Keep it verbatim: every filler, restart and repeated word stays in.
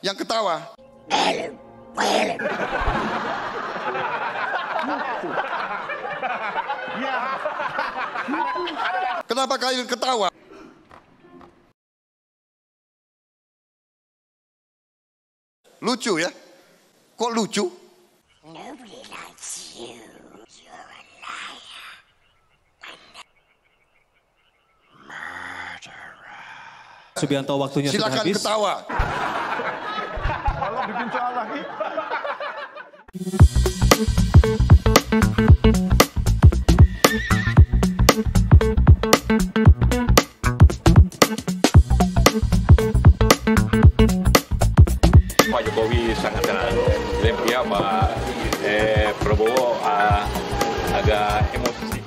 yang ketawa? Kenapa kalian ketawa? Lucu ya? Kok lucu? Nobody likes you. You're a liar. Murderer. Subianto, waktunya sudah Silakan habis. ketawa. Kalau bikin soal lagi. Pak Jokowi sangat kenal dengan pihak Pak eh, Prabowo uh, agak emosi.